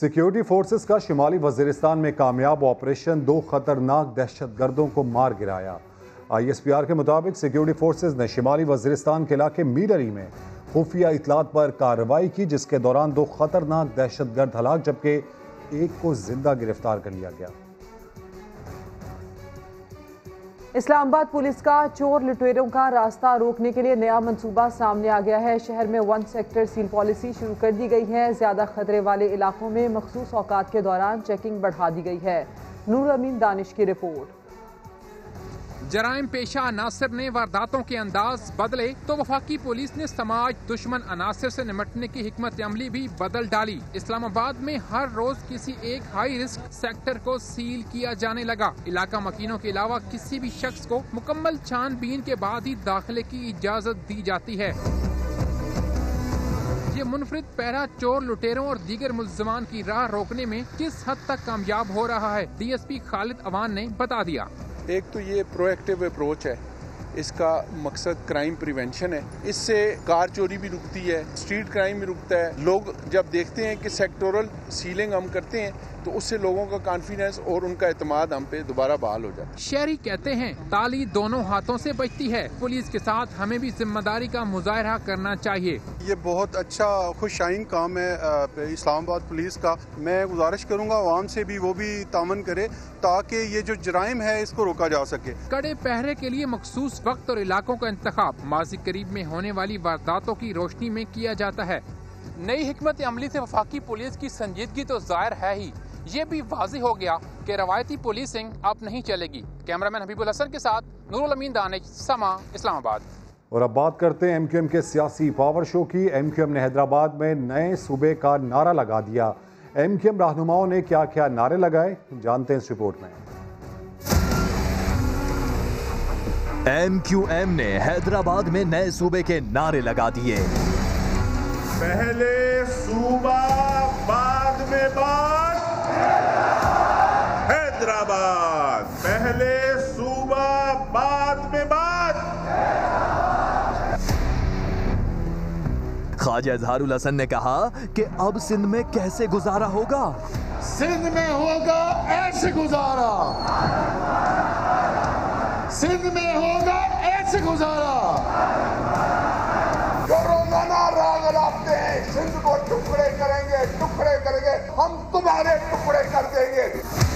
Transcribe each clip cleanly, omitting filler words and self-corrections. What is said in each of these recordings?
Security forces का शुमाली वजीरिस्तान में कामयाब ऑपरेशन 2 खतरनाक दहशतगर्दों को मार गिराया। ISPR के मुताबिक सिक्योरिटी फोर्सेस ने शुमाली वजीरिस्तान के इलाके मीडरी में खुफिया इतलात पर कार्रवाई की, जिसके दौरान 2 खतरनाक दहशतगर्द हलाक जबकि एक को जिंदा गिरफ्तार कर लिया गया। इस्लामाबाद पुलिस का चोर लुटेरों का रास्ता रोकने के लिए नया मंसूबा सामने आ गया है। शहर में 1 सेक्टर सील पॉलिसी शुरू कर दी गई है। ज्यादा खतरे वाले इलाकों में मखसूस औकात के दौरान चेकिंग बढ़ा दी गई है। नूर अमीन दानिश की रिपोर्ट। जराइम पेशा अनासर ने वारदातों के अंदाज बदले तो वफाकी पुलिस ने समाज दुश्मन अनासर से निपटने की हिकमत अमली भी बदल डाली। इस्लामाबाद में हर रोज किसी एक हाई रिस्क सेक्टर को सील किया जाने लगा। इलाका मकीनों के अलावा किसी भी शख्स को मुकम्मल छानबीन के बाद ही दाखिले की इजाजत दी जाती है। ये मुनफरिद पहरा चोर लुटेरों और दीगर मुल्ज़िमान की राह रोकने में किस हद तक कामयाब हो रहा है, DSP खालिद अवान ने बता दिया। एक तो ये प्रोएक्टिव अप्रोच है, इसका मकसद क्राइम प्रिवेंशन है। इससे कार चोरी भी रुकती है, स्ट्रीट क्राइम भी रुकता है। लोग जब देखते हैं कि सेक्टोरल सीलिंग हम करते हैं तो उससे लोगों का कॉन्फिडेंस और उनका एतमाद हम पे दोबारा बहाल हो जाता है। शहरी कहते हैं ताली दोनों हाथों से बजती है। पुलिस के साथ हमें भी जिम्मेदारी का मुजाहरा करना चाहिए। ये बहुत अच्छा खुशाइन काम है इस्लामाबाद पुलिस का। मैं गुजारिश करूंगा आवाम से भी वो भी तामन करे ताकि ये जो जराइम है इसको रोका जा सके। कड़े पहरे के लिए मखसूस वक्त और इलाकों का इंतखाब माजी करीब में होने वाली वारदातों की रोशनी में किया जाता है। नई हिकमत अमली से वफाकी पुलिस की संजीदगी तो जाहिर है ही, ये भी वाज़ेह हो गया कि रवायती पुलिसिंग अब नहीं चलेगी। कैमरामैन हबीबुल हसन के साथ नूरुल अमीन दानिश, समा, इस्लामाबाद। और अब बात करते हैं MQM के सियासी पावर शो की। MQM ने हैदराबाद में नए सूबे का नारा लगा दिया। MQM रहनुमाओं ने क्या क्या नारे लगाए, जानते हैं इस रिपोर्ट में। MQM ने हैदराबाद में नए सूबे के नारे लगा दिए। पहले सूबा बाद में बात, हैदराबाद पहले सूबा बाद में बात। ख्वाजा इजहारुल हसन ने कहा कि अब सिंध में कैसे गुजारा होगा। सिंध में होगा ऐसे गुजारा, सिंध में होगा ऐसे गुजारा। जो रोजाना राग लाते हैं, सिंध को टुकड़े करेंगे, टुकड़े करेंगे, हम तुम्हारे टुकड़े कर देंगे।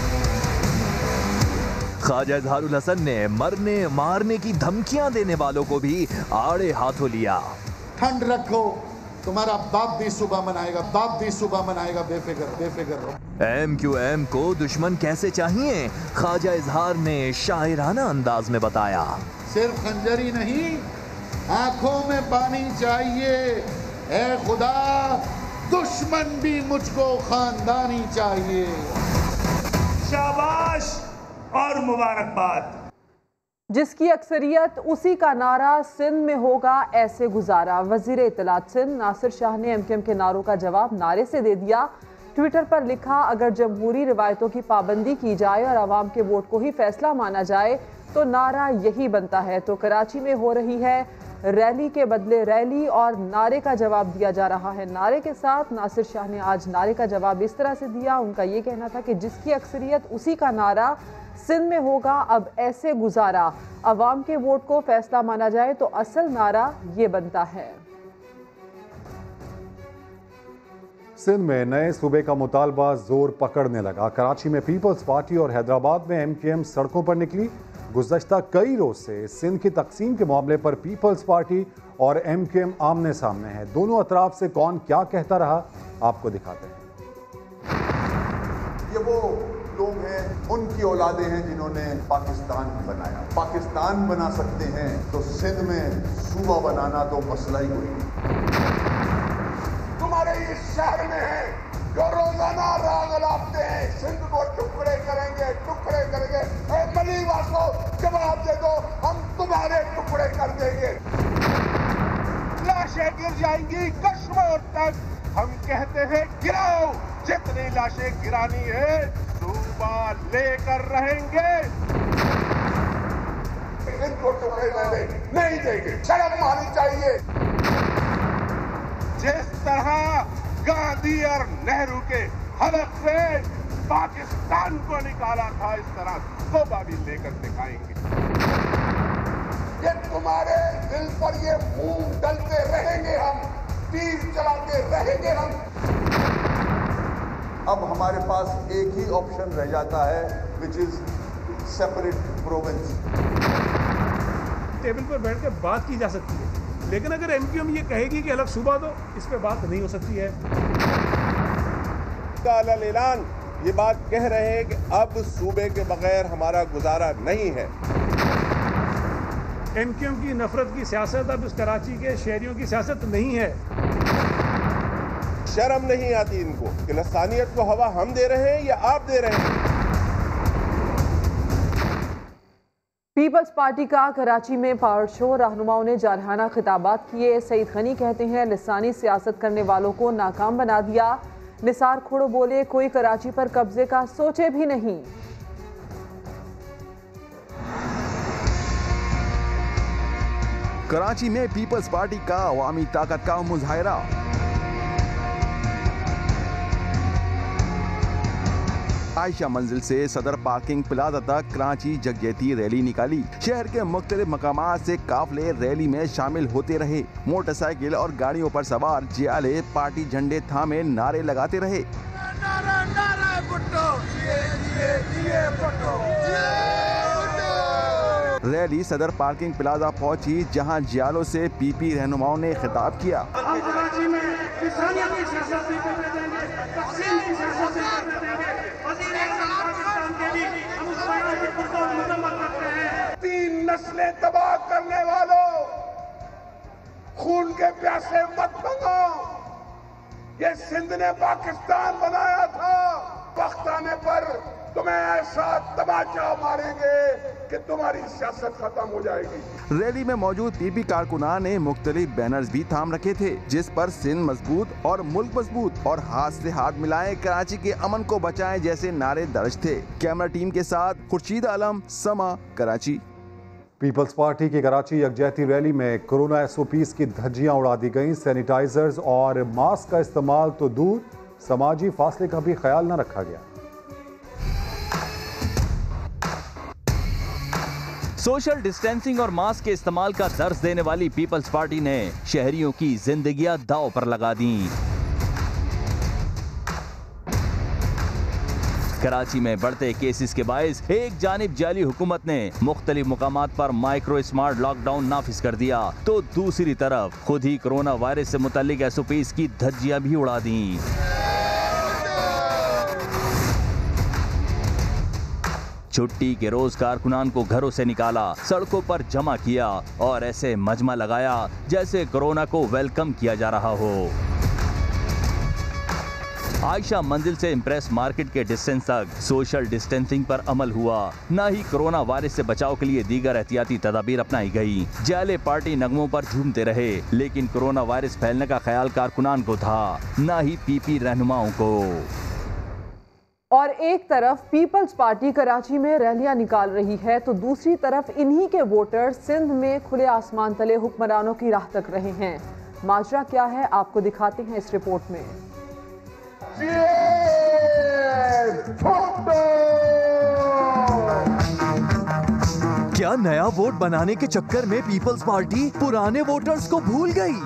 ख्वाजा इजहारुल हसन ने मरने मारने की धमकियां देने वालों को भी आड़े हाथों लिया। ठंड रखो, तुम्हारा बाप भी सुबह मनाएगा, बाप भी सुबह मनाएगा, बेफिक्र बेफिक्र रहो। MQM को दुश्मन कैसे चाहिए, ख्वाजा इजहार ने शायराना अंदाज में बताया। सिर्फ खंजर ही नहीं, आंखों में पानी चाहिए। ऐ खुदा, दुश्मन भी मुझको खानदानी चाहिए। शाबाश और मुबारकबाद। जिसकी अक्सरियत उसी का नारा, सिंध में होगा ऐसे गुजारा। वजीर इत्तलात सिंध नासिर शाह ने MQM के नारों का जवाब नारे से दे दिया। ट्विटर पर लिखा, अगर जमहूरी रिवायतों की पाबंदी की जाए और आवाम के वोट को ही फैसला माना जाए तो नारा यही बनता है। तो कराची में हो रही है रैली के बदले रैली और नारे का जवाब दिया जा रहा है नारे के साथ। नासिर शाह ने आज नारे का जवाब इस तरह से दिया। उनका ये कहना था कि जिसकी अक्सरियत उसी का नारा, सिंध में होगा अब ऐसे गुजारा। अवाम के वोट को फैसला माना जाए तो असल नारा ये बनता है। सिंध में नए सूबे का मुतालबा जोर पकड़ने लगा। कराची में पीपल्स पार्टी और हैदराबाद में MQM सड़कों पर निकली। गुज़श्ता कई रोज से सिंध की तकसीम के मामले पर पीपल्स पार्टी और MQM आमने सामने है। दोनों अतराफ से कौन क्या कहता रहा, आपको दिखाते हैं। ये वो लोग हैं, उनकी औलादे हैं जिन्होंने पाकिस्तान बनाया। पाकिस्तान बना सकते हैं तो सिंध में सूबा बनाना तो मसला ही कोई नहीं। तुम्हारे इस शहर में है जो रोजाना राग लाते हैं, सिंध को टुकड़े करेंगे, टुकड़े करेंगे। मलीवा को जवाब दे दो, हम तुम्हारे टुकड़े कर देंगे। लाशें गिर जाएंगी कश्मीर तक, हम कहते हैं गिराओ, जितनी लाशें गिरानी है सूबा लेकर रहेंगे। इनको टुकड़े नहीं देंगे, शर्म आनी चाहिए। जिस तरह गांधी और नेहरू के हलक से पाकिस्तान को निकाला था, इस तरह तौबा भी लेकर दिखाएंगे। ये तुम्हारे दिल पर ये मूंग डलते रहेंगे, हम तीर चलाते रहेंगे हम। अब हमारे पास एक ही ऑप्शन रह जाता है, which is separate province. Table पर बैठ कर बात की जा सकती है, लेकिन अगर एमक्यूएम ये कहेगी कि अलग सूबा दो, इस पे बात नहीं हो सकती है। अलग ऐलान ये बात कह रहे हैं कि अब सूबे के बगैर हमारा गुजारा नहीं है। एमक्यूएम की नफरत की सियासत अब इस कराची के शहरियों की सियासत नहीं है। शर्म नहीं आती इनको कि लसानियत को हवा हम दे रहे हैं या आप दे रहे हैं। पीपल्स पार्टी का कराची में पावर शो, रहनुमाओं ने जारहाना खिताबात किए। सईद गनी कहते हैं लिसानी सियासत करने वालों को नाकाम बना दिया। निसार खोड़ो बोले कोई कराची पर कब्जे का सोचे भी नहीं। कराची में पीपल्स पार्टी का अवामी ताकत का मुजाहिरा। आयशा मंजिल से सदर पार्किंग प्लाजा तक कराची जगजैती रैली निकाली। शहर के मुख्तलिफ मकामात से काफले रैली में शामिल होते रहे। मोटरसाइकिल और गाड़ियों पर सवार जियाले पार्टी झंडे थामे नारे लगाते रहे। रैली सदर पार्किंग प्लाजा पहुंची, जहां जियालों से पीपी रहनुमाओं ने खिताब किया। हम कराची में किसानियत की सियासत नहीं करने देंगे, तकसीम की सियासत नहीं करने देंगे। पाकिस्तान के लिए हम उस को मुकम्मल करते हैं। 3 नस्लें तबाह करने वालों, खून के प्यासे मत बनो। ये सिंध ने पाकिस्तान बनाया था, वक्त आने पर तुम्हें ऐसा तमाचा मारेंगे कि तुम्हारी सियासत खत्म हो जाएगी। रैली में मौजूद पीपी कारकुनान ने मुख्तलिफ बैनर्स भी थाम रखे थे, जिस पर सिंध मजबूत और मुल्क मजबूत और हाथ से हाथ मिलाएं कराची के अमन को बचाएं जैसे नारे दर्ज थे। कैमरा टीम के साथ खुर्शीद आलम, समा, कराची। पीपल्स पार्टी की कराची यकजहती रैली में कोरोना SOPs की धज्जियां उड़ा दी गईं। सैनिटाइजर्स और मास्क का इस्तेमाल तो दूर, समाजी फासले का भी ख्याल न रखा गया। सोशल डिस्टेंसिंग और मास्क के इस्तेमाल का दर्ज देने वाली पीपल्स पार्टी ने शहरियों की जिंदगियां दांव पर लगा दी। कराची में बढ़ते केसेस के बायस एक जानिब जाली हुकूमत ने मुख्तलिफ मुकामात पर माइक्रो स्मार्ट लॉकडाउन नाफिज कर दिया, तो दूसरी तरफ खुद ही कोरोना वायरस से मुताल्लिक SOPs की धज्जियां भी उड़ा दी। छुट्टी के रोज कारकुनान को घरों से निकाला, सड़कों पर जमा किया और ऐसे मजमा लगाया जैसे कोरोना को वेलकम किया जा रहा हो। आयशा मंजिल से इम्प्रेस मार्केट के डिस्टेंस तक सोशल डिस्टेंसिंग पर अमल हुआ। न ही कोरोना वायरस से बचाव के लिए दीगर एहतियाती तदाबीर अपनाई गई। जाले पार्टी नगमों पर झूमते रहे, लेकिन कोरोना वायरस फैलने का ख्याल कारकुनान को था, न ही पीपी रहनुमाओं को। और एक तरफ पीपल्स पार्टी कराची में रैलियां निकाल रही है, तो दूसरी तरफ इन्हीं के वोटर सिंध में खुले आसमान तले हुक्मरानों की राह तक रहे हैं। माजरा क्या है, आपको दिखाते हैं इस रिपोर्ट में। क्या नया वोट बनाने के चक्कर में पीपल्स पार्टी पुराने वोटर्स को भूल गई?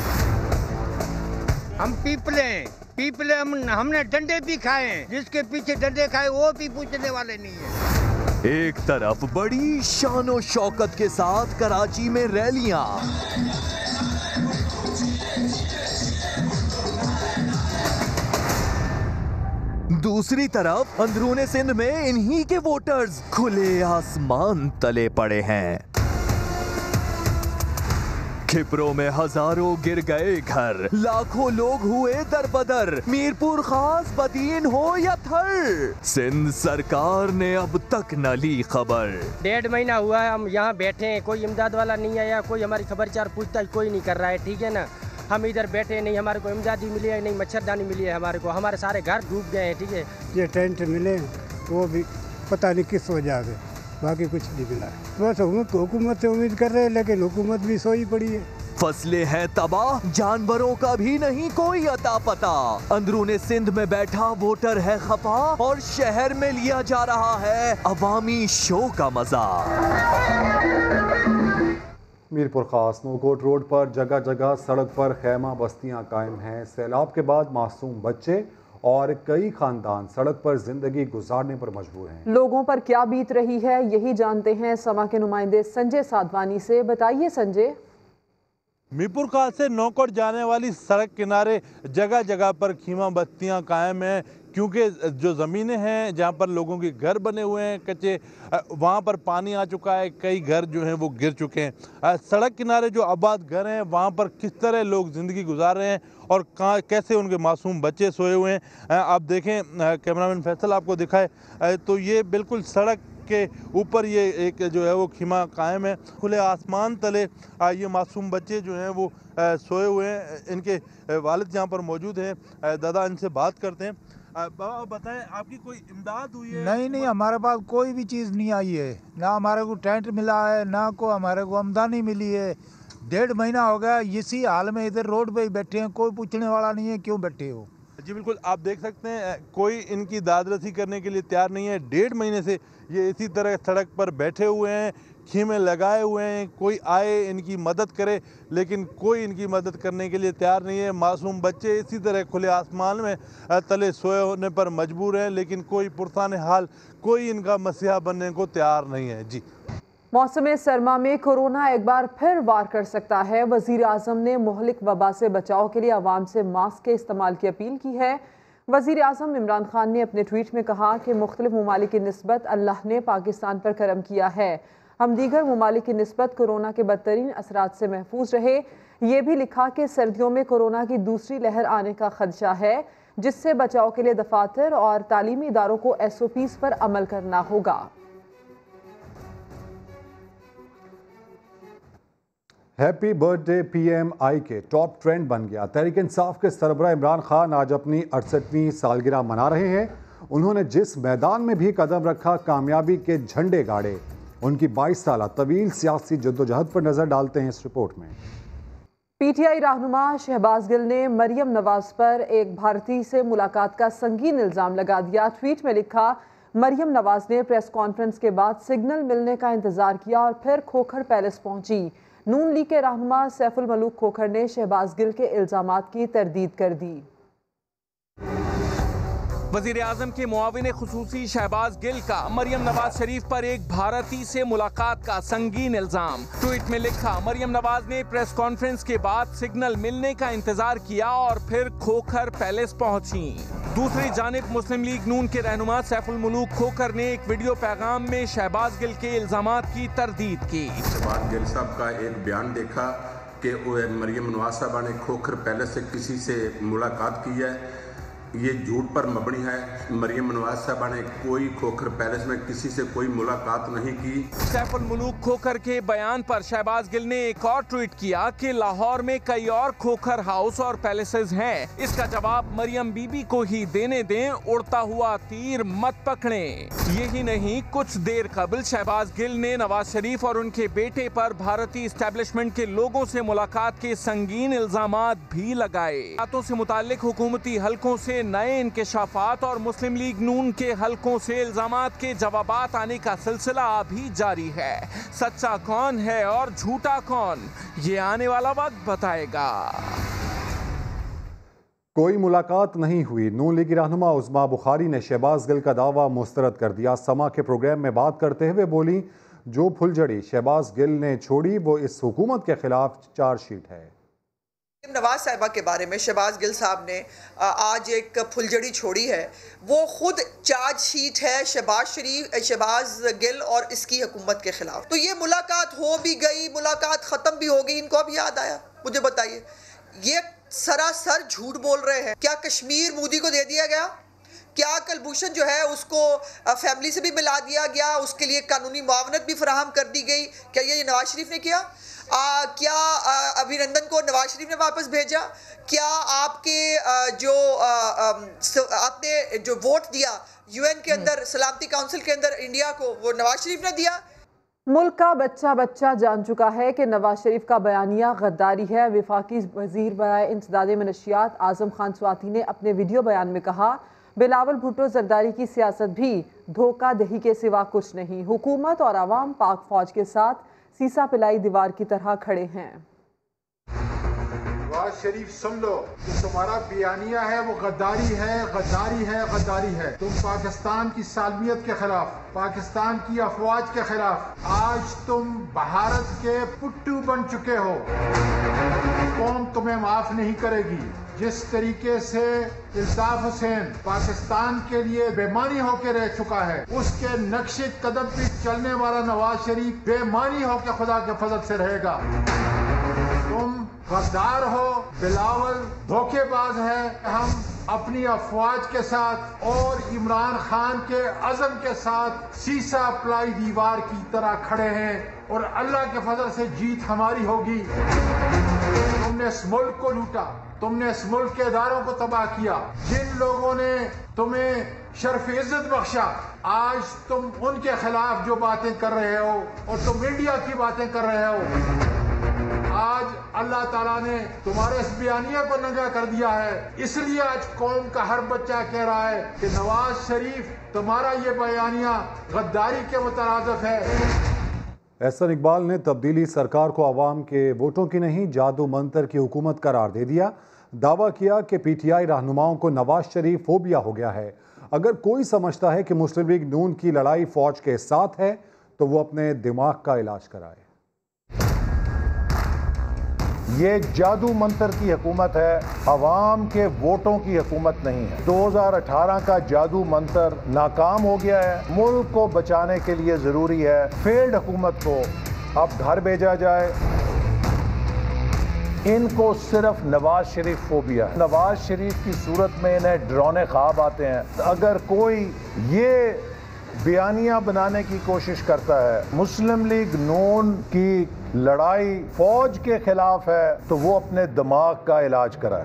हम पीपले हमने डंडे भी खाए हैं, जिसके पीछे डंडे खाए वो भी पूछने वाले नहीं है। एक तरफ बड़ी शानो शौकत के साथ कराची में रैलियां, दूसरी तरफ अंदरूने सिंध में इन्हीं के वोटर्स खुले आसमान तले पड़े हैं। खिपरों में हजारों गिर गए घर, लाखों लोग हुए दरबदर, मीरपुर खास, बदीन हो या थर, सिंध सरकार ने अब तक न ली खबर। 1.5 महीना हुआ है हम यहाँ बैठे हैं, कोई इमदाद वाला नहीं आया, कोई हमारी खबरचार पूछताछ कोई नहीं कर रहा है, ठीक है ना। हम इधर बैठे नहीं, हमारे को इमदादी मिली है नहीं, मच्छरदानी मिली है हमारे को, हमारे सारे घर डूब गए हैं, ठीक है। ये टेंट मिले वो भी पता नहीं किस वजह से, बाकी कुछ नहीं मिला है। बस हुकूमत से उम्मीद कर रहे हैं, लेकिन हुकूमत भी सोई पड़ी है। फसलें हैं तबाह, जानवरों का भी नहीं कोई अता पता। अंदरूने सिंध में बैठा वोटर है खफा और शहर में लिया जा रहा है अवामी शो का मजा। मीरपुर खास नोकोट रोड पर जगह जगह सड़क पर खैमा बस्तियां कायम हैं। सैलाब के बाद मासूम बच्चे और कई खानदान सड़क पर जिंदगी गुजारने पर मजबूर हैं। लोगों पर क्या बीत रही है, यही जानते हैं समा के नुमाइंदे संजय साधवानी से। बताइए संजय। मीरपुर खास से नौकोट जाने वाली सड़क किनारे जगह जगह पर खीमा बस्तियां कायम हैं, क्योंकि जो ज़मीनें हैं जहां पर लोगों के घर बने हुए हैं कच्चे, वहां पर पानी आ चुका है, कई घर जो हैं वो गिर चुके हैं। सड़क किनारे जो आबाद घर हैं वहां पर किस तरह लोग ज़िंदगी गुजार रहे हैं और कैसे उनके मासूम बच्चे सोए हुए हैं आप देखें। कैमरामैन फैसल आपको दिखाए तो ये बिल्कुल सड़क के ऊपर ये एक जो है वो खीमा कायम है। खुले आसमान तले ये मासूम बच्चे जो हैं वो सोए हुए हैं। इनके वालिद यहाँ पर मौजूद हैं, दादा इनसे बात करते हैं। बाबा बताएं, आपकी कोई इमदाद हुई है? नहीं, हमारे पास कोई भी चीज़ नहीं आई है, ना हमारे को टेंट मिला है, ना को हमारे को आमदनी मिली है। 1.5 महीना हो गया इसी हाल में इधर रोड पे ही बैठे हैं, कोई पूछने वाला नहीं है क्यों बैठे हो। जी बिल्कुल, आप देख सकते हैं कोई इनकी दादरसी करने के लिए तैयार नहीं है। 1.5 महीने से ये इसी तरह सड़क पर बैठे हुए हैं, खीमे लगाए हुए हैं। कोई आए इनकी मदद करे, लेकिन कोई इनकी मदद करने के लिए तैयार नहीं है। मासूम बच्चे इसी तरह खुले आसमान में तले सोए होने पर मजबूर हैं, लेकिन कोई पुरसाने हाल कोई इनका मसीहा बनने को तैयार नहीं है। जी, मौसम सरमा में कोरोना एक बार फिर वार कर सकता है। वजीर आजम ने मुहलिक वबा से बचाव के लिए आवाम से मास्क के इस्तेमाल की अपील की है। वजीर आजम इमरान खान ने अपने ट्वीट में कहा कि मुख्तलिफ ममालिक की निस्बत अल्लाह ने पाकिस्तान पर करम किया है। हम दीगर ममालिक की निस्बत कोरोना के बदतरीन असरात से महफूज रहे। ये भी लिखा कि सर्दियों में कोरोना की दूसरी लहर आने का खदशा है, जिससे बचाव के लिए दफातर और तालीमी इदारों को SOPs पर अमल करना होगा। हैप्पी बर्थडे PMI के टॉप ट्रेंड बन गया। तहरीक इंसाफ के सरबराह इमरान खान आज अपनी 68वीं सालगिरह मना रहे हैं। उन्होंने जिस मैदान में भी कदम रखा कामयाबी के झंडे गाड़े। उनकी 22 साल तवील सियासी जद्दोजहद पर नजर डालते हैं इस रिपोर्ट में। PTI रहनुमा शहबाज गिल ने मरियम नवाज पर एक भारतीय से मुलाकात का संगीन इल्जाम लगा दिया। ट्वीट में लिखा, मरियम नवाज ने प्रेस कॉन्फ्रेंस के बाद सिग्नल मिलने का इंतजार किया और फिर खोखर पैलेस पहुंची। नून लीग के रहनुमा सैफुल मलूक खोखर ने शहबाज गिल के इल्जामात की तरदीद कर दी। वजीर आजम के मुआविन खुसूसी शहबाज गिल का मरियम नवाज शरीफ पर एक भारतीय से मुलाकात का संगीन इल्जाम। ट्वीट में लिखा, मरियम नवाज ने प्रेस कॉन्फ्रेंस के बाद सिग्नल मिलने का इंतजार किया और फिर खोखर पैलेस पहुंची। दूसरी जानिब मुस्लिम लीग नून के रहनुमा सैफुल मलूक खोखर ने एक वीडियो पैगाम में शहबाज गिल के इल्जामात की तरदीद की। शहबाज गिल साहब का एक बयान देखा कि मरियम नवाज साहबा ने खोखर पैलेस से किसी से मुलाकात की है, ये झूठ पर मबनी है। मरियम नवाज साहबा ने कोई खोखर पैलेस में किसी से कोई मुलाकात नहीं की। सैफुल मलूक खोखर के बयान पर शहबाज गिल ने एक और ट्वीट किया कि लाहौर में कई और खोखर हाउस और पैलेसेस हैं। इसका जवाब मरियम बीबी को ही देने दें, उड़ता हुआ तीर मत पकड़ें। यही नहीं, कुछ देर कबल शहबाज गिल ने नवाज शरीफ और उनके बेटे पर भारतीय एस्टेब्लिशमेंट के लोगों से मुलाकात के संगीन इल्जामात भी लगाए। बातों से मुताल्लिक हुकूमती हलकों से नए इंकिशाफात और मुस्लिम लीग नून के हलकों से इल्जामात के जवाबात आने का सिलसिला अभी जारी है। सच्चा कौन है और झूठा कौन, ये आने वाला वक्त बताएगा। कोई मुलाकात नहीं हुई। नून लीगी रहनुमा उज़मा बुखारी ने शहबाज गिल का दावा मुस्तरद कर दिया। समा के प्रोग्राम में बात करते हुए बोली, जो फुलझड़ी शहबाज गिल ने छोड़ी वो इस हुकूमत के खिलाफ चार्जशीट है। नवाज साहिबा के बारे में शहबाज गिल साहब ने आज एक फुलझड़ी छोड़ी है, वो खुद चार्जशीट है शहबाज गिल और इसकी हुकूमत के खिलाफ। तो ये मुलाकात हो भी गई, मुलाकात ख़त्म भी हो गई, इनको अब याद आया। मुझे बताइए, ये सरासर झूठ बोल रहे हैं। क्या कश्मीर मोदी को दे दिया गया? क्या कलभूषण जो है उसको फैमिली से भी मिला दिया गया? उसके लिए कानूनी मुआवनत भी फराहम कर दी गई? क्या ये नवाज शरीफ ने किया? क्या अभिनंदन को नवाज शरीफ ने वापस भेजा? क्या आपके आपने जो वोट दिया UN के अंदर, सलामती काउंसिल के अंदर इंडिया को, वो नवाज शरीफ ने दिया? मुल्क का बच्चा बच्चा जान चुका है कि नवाज शरीफ का बयानिया गद्दारी है। वफाकी वजीर बराए इंसदाद मनशियात आजम खान स्वाति ने अपने वीडियो बयान में कहा, बिलावल भुट्टो जरदारी की सियासत भी धोखा दही के सिवा कुछ नहीं। हुकूमत और आवाम पाक फौज के साथ सीसा पिलाई दीवार की तरह खड़े हैं। नवाज शरीफ सुन लो कि तुम्हारा बयानिया है वो गद्दारी है, गद्दारी है, गद्दारी है। तुम पाकिस्तान की सालमियत के खिलाफ, पाकिस्तान की अफवाज के खिलाफ आज तुम भारत के पुट्टू बन चुके हो। कौम तुम्हें माफ नहीं करेगी। जिस तरीके से इल्ताफ हुसैन पाकिस्तान के लिए बेमानी होकर रह चुका है, उसके नक्शे कदम पे चलने वाला नवाज शरीफ बेमानी होकर खुदा के फजल से रहेगा। तुम गद्दार हो, बिलावल धोखेबाज है। हम अपनी अफवाज के साथ और इमरान खान के अज़म के साथ सीसा प्लाई दीवार की तरह खड़े हैं और अल्लाह के फजल से जीत हमारी होगी। तुमने इस मुल्क को लूटा, तुमने इस मुल्क के इदारों को तबाह किया। जिन लोगों ने तुम्हें शर्फ इज्जत बख्शा, आज तुम उनके खिलाफ जो बातें कर रहे हो और तुम इंडिया की बातें कर रहे हो। आज अल्लाह ताला ने तुम्हारे इस बयानिया को नंगा कर दिया है। इसलिए आज कौम का हर बच्चा कह रहा है कि नवाज शरीफ तुम्हारा ये बयानिया गद्दारी के मुतरादिफ है। एहसन इकबाल ने तब्दीली सरकार को आवाम के वोटों की नहीं, जादू मंतर की हुकूमत करार दे दिया। दावा किया कि पीटीआई रहनुमाओं को नवाज शरीफ फोबिया हो गया है। अगर कोई समझता है कि मुस्लिम लीग नून की लड़ाई फौज के साथ है तो वो अपने दिमाग का इलाज कराए। ये जादू मंतर की हुकूमत है, अवाम के वोटों की हुकूमत नहीं है। 2018 का जादू मंतर नाकाम हो गया है। मुल्क को बचाने के लिए ज़रूरी है फेल्ड हुकूमत को अब घर भेजा जाए। इनको सिर्फ नवाज शरीफ फोबिया है। नवाज शरीफ की सूरत में इन्हें डरावने ख्वाब आते हैं। अगर कोई ये बयानिया बनाने की कोशिश करता है मुस्लिम लीग नून की लड़ाई फौज के खिलाफ है तो वो अपने दिमाग का इलाज कराए।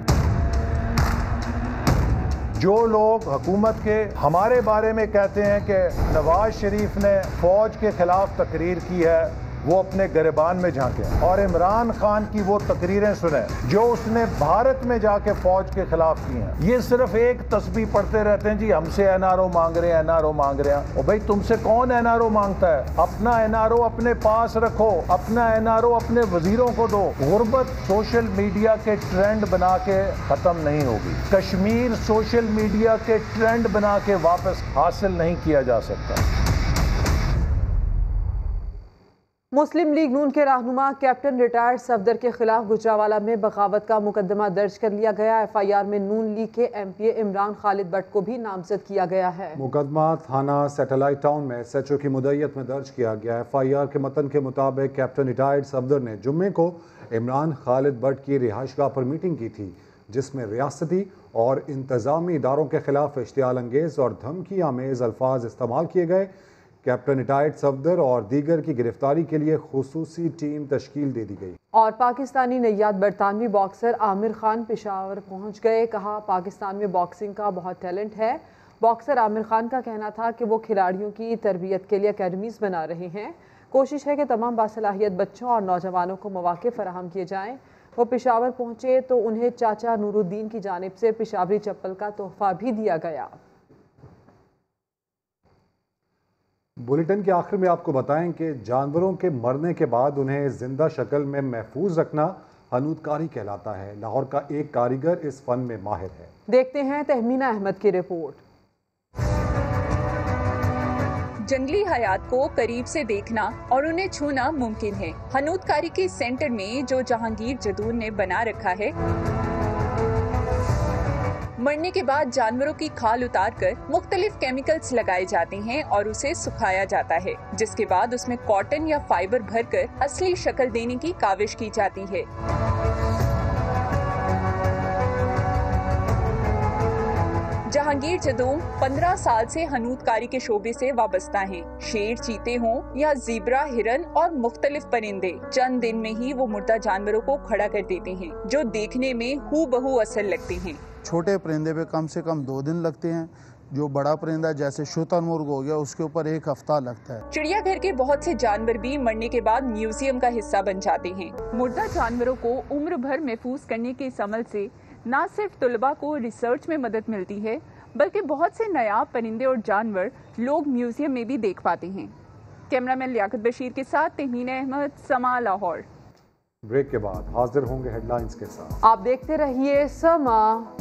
जो लोग हुकूमत के हमारे बारे में कहते हैं कि नवाज शरीफ ने फौज के खिलाफ तकरीर की है, वो अपने गिरबान में झांके और इमरान खान की वो तकरीरें सुने जो उसने भारत में जाके फौज के खिलाफ की हैं। ये सिर्फ एक तस्बीह पढ़ते रहते हैं, जी हमसे एनआरओ मांग रहे हैं, एनआरओ मांग रहे हैं। और भाई तुमसे कौन एनआरओ मांगता है? अपना एनआरओ अपने पास रखो, अपना एनआरओ अपने वजीरों को दो। गुर्बत सोशल मीडिया के ट्रेंड बना के खत्म नहीं होगी। कश्मीर सोशल मीडिया के ट्रेंड बना के वापस हासिल नहीं किया जा सकता। मुस्लिम लीग नून के रहनुमा कैप्टन रिटायर्ड सफदर के खिलाफ गुजरावाला में बगावत का मुकदमा दर्ज कर लिया गया। एफआईआर में नून लीग के एमपीए इमरान खालिद भट्ट को भी नामजद किया गया है। मुकदमा थाना सैटेलाइट टाउन में एसएचओ की मुद्दत में दर्ज किया गया। एफआईआर के मतन के मुताबिक कैप्टन रिटायर्ड सफदर ने जुम्मे को इमरान खालिद भट्ट की रिहाइशगाह पर मीटिंग की थी, जिसमें रियासती और इंतजामी इदारों के खिलाफ इश्तियाल अंगेज और धमकी आमेज अल्फाज इस्तेमाल किए गए। कैप्टन रिटायर्ड सफदर और दीगर की गिरफ्तारी के लिए खुसूसी टीम तश्कील दे दी गई। और पाकिस्तानी नैयाद बरतानवी बॉक्सर आमिर खान पेशावर पहुंच गए। कहा, पाकिस्तान में बॉक्सिंग का बहुत टैलेंट है। बॉक्सर आमिर खान का कहना था कि वो खिलाड़ियों की तरबियत के लिए अकेडमीज बना रहे हैं। कोशिश है कि तमाम बासलाहियत बच्चों और नौजवानों को मौके फराहम किए जाएँ। वो पेशावर पहुँचे तो उन्हें चाचा नूरुद्दीन की जानिब से पेशावरी चप्पल का तोहफा भी दिया गया। बुलेटिन के आखिर में आपको बताएं कि जानवरों के मरने के बाद उन्हें जिंदा शक्ल में महफूज रखना हनूदकारी कहलाता है। लाहौर का एक कारीगर इस फन में माहिर है। देखते हैं तहमीना अहमद की रिपोर्ट। जंगली हयात को करीब से देखना और उन्हें छूना मुमकिन है। हनूदकारी के सेंटर में जो जहांगीर जदून ने बना रखा है, मरने के बाद जानवरों की खाल उतारकर मुख्तलिफ केमिकल्स लगाए जाते हैं और उसे सुखाया जाता है, जिसके बाद उसमें कॉटन या फाइबर भरकर असली शक्ल देने की काविश की जाती है। जहांगीर जदून 15 साल से हनूदकारी के शोबे से वाबस्ता हैं। शेर, चीते हों या ज़ीब्रा, हिरन और मुख्तलिफ परिंदे, चंद दिन में ही वो मुर्दा जानवरों को खड़ा कर देते हैं, जो देखने में हूबहू असल लगते हैं। छोटे परिंदे पे कम से कम 2 दिन लगते हैं, जो बड़ा परिंदा जैसे शुतुरमुर्ग हो गया उसके ऊपर 1 हफ्ता लगता है। चिड़ियाघर के बहुत से जानवर भी मरने के बाद म्यूजियम का हिस्सा बन जाते हैं। मुर्दा जानवरों को उम्र भर महफूज करने के इस अमल से न सिर्फ तुलबा को रिसर्च में मदद मिलती है बल्कि बहुत से नायाब परिंदे और जानवर लोग म्यूजियम में भी देख पाते हैं। कैमरामैन लियाकत बशीर के साथ तहमीन अहमद, समा, लाहौर। ब्रेक के बाद हाजिर होंगे हेडलाइंस के साथ। आप देखते रहिए समा।